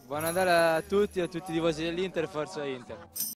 Buon Natale a tutti i tifosi dell'Inter, forza Inter.